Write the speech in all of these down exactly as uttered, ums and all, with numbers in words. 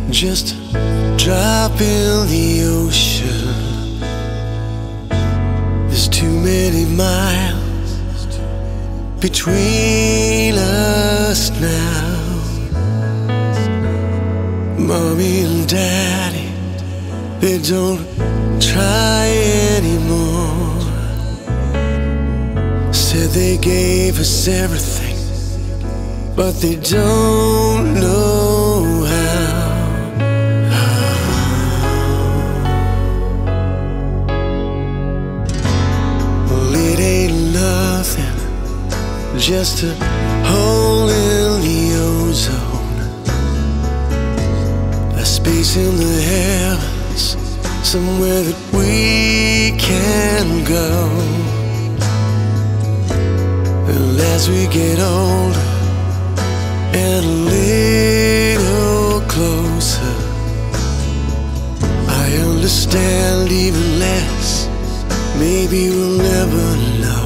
just a drop in the ocean. There's too many miles between us now. Mommy and Daddy, they don't try anymore. Said they gave us everything, but they don't know how. Well, it ain't nothing, just a hole in the ozone, a space in the heavens, somewhere that we can go. And as we get older and a little closer, I understand even less. Maybe we'll never know.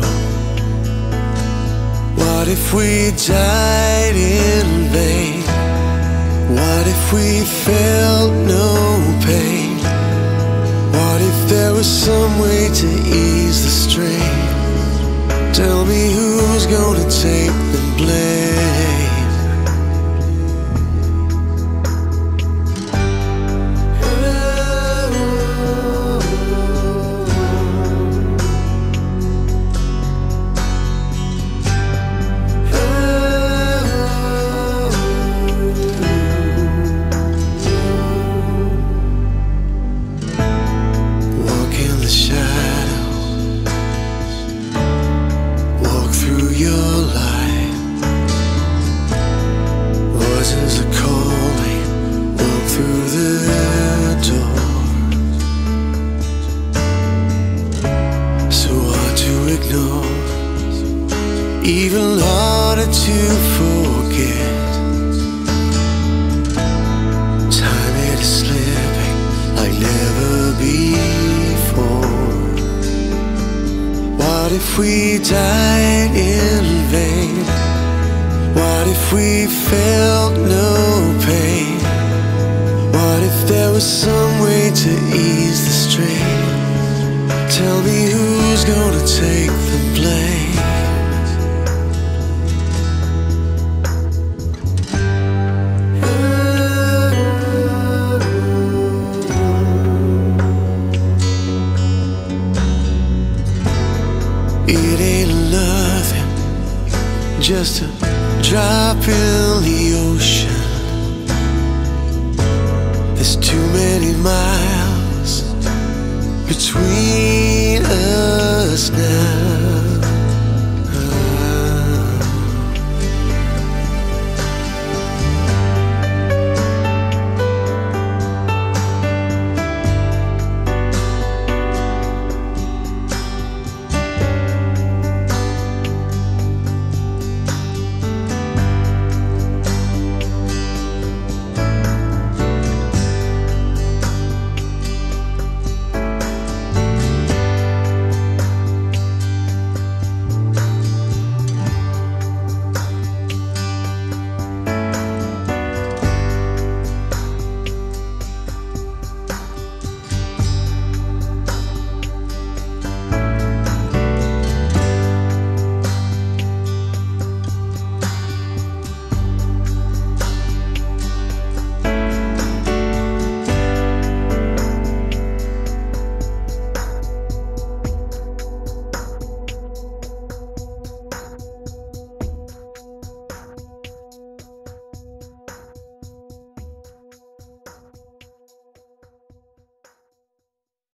What if we died in vain? What if we felt no pain? What if there was some way to ease the strain? Tell me who's gonna take the blame? Walk in the shadow, walk through your light. Voices are calling, walk through the door. So hard to ignore, even harder to forget. Time it is slipping like never before. What if we died in vain? What if we felt no pain? What if there was some way to ease the strain? Tell me who's gonna take the blame? It ain't nothing, just a drop in the ocean. There's too many miles between us now.